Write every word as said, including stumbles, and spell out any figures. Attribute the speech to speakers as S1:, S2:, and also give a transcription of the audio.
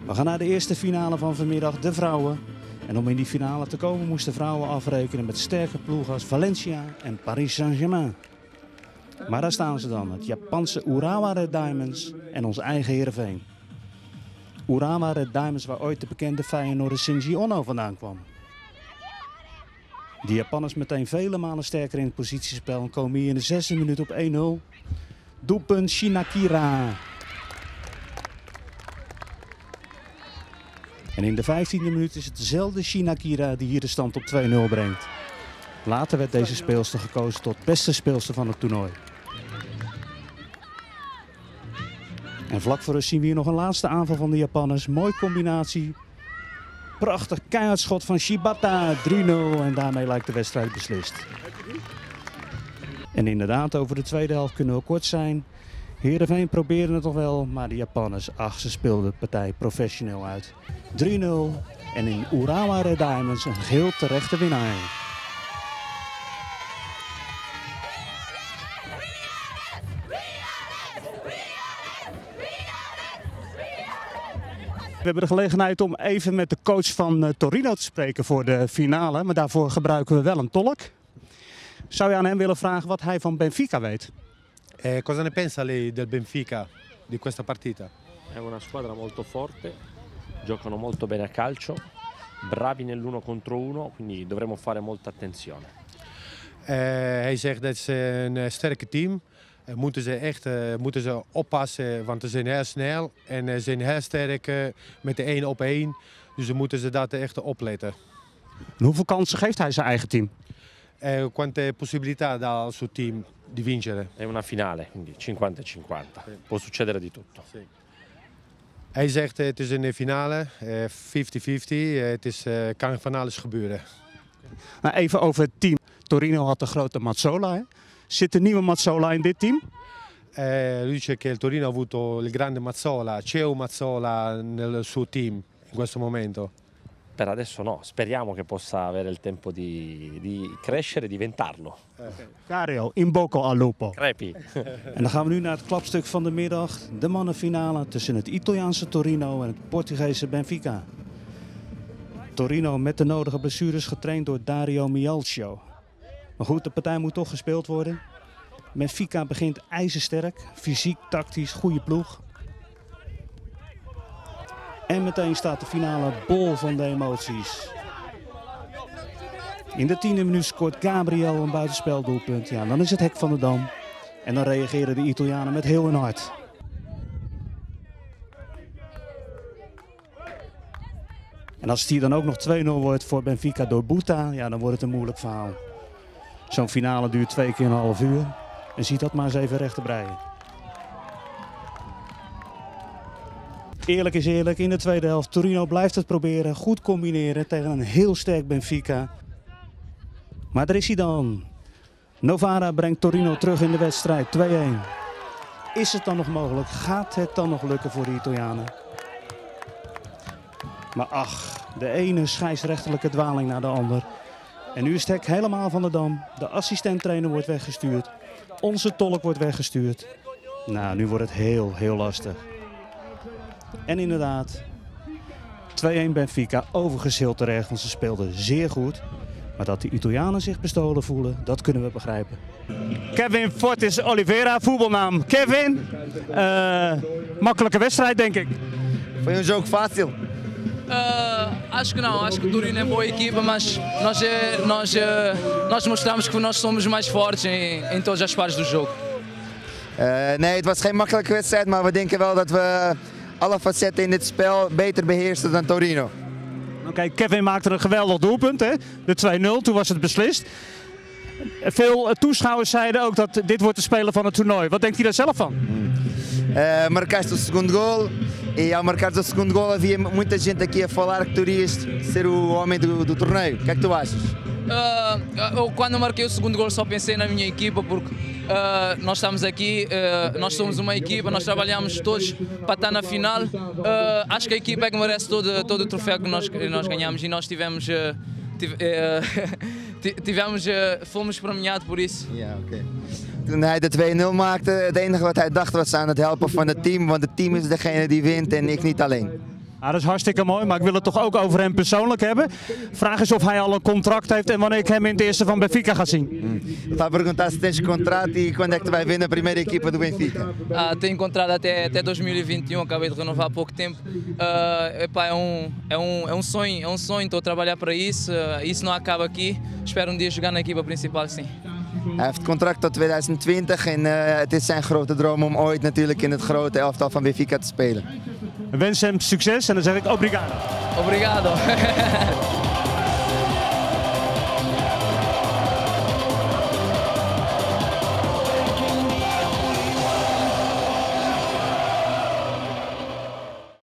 S1: We gaan naar de eerste finale van vanmiddag, de vrouwen. En om in die finale te komen moesten vrouwen afrekenen met sterke ploegen als Valencia en Paris Saint-Germain. Maar daar staan ze dan, het Japanse Urawa Red Diamonds en ons eigen Heerenveen. Urawa Red Diamonds, waar ooit de bekende Feyenoorder Shinji Ono vandaan kwam. De Japanners meteen vele malen sterker in het positiespel en komen hier in de zesde minuut op één nul. Doelpunt Shinakira. En in de vijftiende minuut is het dezelfde Shinakira die hier de stand op twee nul brengt. Later werd deze speelster gekozen tot beste speelster van het toernooi. En vlak voor rust zien we hier nog een laatste aanval van de Japanners. Mooie combinatie. Prachtig keihard schot van Shibata. drie nul en daarmee lijkt de wedstrijd beslist. En inderdaad, over de tweede helft kunnen we kort zijn. Heerenveen probeerde het nog wel, maar de Japanners, ach, ze speelden de partij professioneel uit. drie nul en in Urawa Red Diamonds een geheel terechte winnaar. We hebben de gelegenheid om even met de coach van uh, Torino te spreken voor de finale, maar daarvoor gebruiken we wel een tolk. Zou je aan hem willen vragen wat hij van Benfica weet?
S2: Eh, cosa ne pensa lei del Benfica, di questa partita?
S3: È una squadra molto forte, giocano molto bene a calcio, bravi nell'uno contro uno, quindi dovremo fare molta attenzione.
S2: Eh, hij zegt dat ze een uh, sterke team. Uh, moeten ze echt uh, moeten ze oppassen, want ze zijn heel snel en uh, zijn heel sterk uh, met de één op één. Dus we moeten ze dat echt opletten.
S1: En hoeveel kansen geeft hij zijn eigen team?
S2: Eh, quante possibilità dà al suo team di vincere?
S3: È una finale, quindi cinquanta e cinquanta. Sì. Può succedere di tutto.
S2: Sì. Hij zegt uh, het is een finale, vijftig vijftig. Uh, het is, uh, kan van alles gebeuren.
S1: Nou, even over het team. Torino had de grote Mazzola. Hè? Zit de nieuwe Mazzola in dit team?
S2: Eh, lui dice che il Torino ha avuto il grande Mazzola. C'è un Mazzola nel suo team in questo momento?
S3: Per adesso no, speriamo che possa avere il tempo di, di crescere e diventarlo.
S1: Cario, in bocca al lupo.
S3: Crepi.
S1: En dan gaan we nu naar het klapstuk van de middag. De mannenfinale tussen het Italiaanse Torino en het Portugese Benfica. Torino met de nodige blessures getraind door Dario Mialcio. Maar goed, de partij moet toch gespeeld worden. Benfica begint ijzersterk, fysiek, tactisch, goede ploeg. En meteen staat de finale bol van de emoties. In de tiende minuut scoort Gabriel een buitenspeldoelpunt. Ja, dan is het hek van de dam. En dan reageren de Italianen met heel hun hart. En als het hier dan ook nog twee nul wordt voor Benfica door Buta, ja, dan wordt het een moeilijk verhaal. Zo'n finale duurt twee keer een half uur. En ziet dat maar eens even recht te breien. Eerlijk is eerlijk, in de tweede helft. Torino blijft het proberen, goed combineren tegen een heel sterk Benfica. Maar daar is hij dan. Novara brengt Torino terug in de wedstrijd, twee een. Is het dan nog mogelijk? Gaat het dan nog lukken voor de Italianen? Maar ach, de ene scheidsrechterlijke dwaling naar de ander. En nu is het hek helemaal van de dam. De assistent-trainer wordt weggestuurd. Onze tolk wordt weggestuurd. Nou, nu wordt het heel, heel lastig. En inderdaad, twee een Benfica, overigens heel terecht, want ze speelden zeer goed. Maar dat de Italianen zich bestolen voelen, dat kunnen we begrijpen. Kevin Fortis Oliveira, voetbalnaam. Kevin, uh, makkelijke wedstrijd denk ik.
S4: Foi um jogo fácil?
S5: Uh, acho que não, acho que o Torino é boa equipa, mas nós, nós, nós mostramos que nós somos mais fortes em, em todas as fases do jogo.
S4: Uh, nee, het was geen makkelijke wedstrijd, maar we denken wel dat we alle facetten in dit spel beter beheersten dan Torino.
S1: Oké, okay, Kevin maakte een geweldig doelpunt, hè? De twee nul, toen was het beslist. Veel toeschouwers zeiden ook dat dit wordt de speler van het toernooi. Wat denkt hij daar zelf van?
S4: Uh, marcaste o segundo gol e ao marcares o segundo gol havia muita gente aqui a falar que tu irias ser o homem do, do torneio. O que é que tu achas?
S5: Uh, eu, quando marquei o segundo gol só pensei na minha equipa porque uh, nós estamos aqui, uh, nós somos uma equipa, nós trabalhamos todos para estar na final. Uh, acho que a equipa é que merece todo, todo o troféu que nós, nós ganhamos e nós tivemos, uh, tive, uh, tivemos uh, fomos premiados por isso.
S4: Ja, oké. Toen hij de twee nul maakte, het enige wat hij dacht was aan het helpen van het team, want het team is degene die wint en ik niet alleen.
S1: Ah, dat is hartstikke mooi, maar ik wil het toch ook over hem persoonlijk hebben. Vraag is of hij al een contract heeft en wanneer ik hem in het eerste van Benfica ga zien.
S4: Eu estava a perguntar se tens contrato e quando é que tu vai ver na primeira equipa do Benfica?
S5: Ah, tenho contrato até, até dois mil e vinte e um, acabei de renovar há pouco tempo. Uh, epá, é, um, é, um, é um sonho, é um sonho, estou a trabalhar para isso. Uh, isso não acaba aqui. Espero um dia jogar na equipa principal, sim.
S4: Hij heeft contract tot twintig twintig en uh, het is zijn grote droom om ooit natuurlijk in het grote elftal van Benfica te spelen.
S1: Ik wens hem succes en dan zeg ik obrigado.
S5: Obrigado.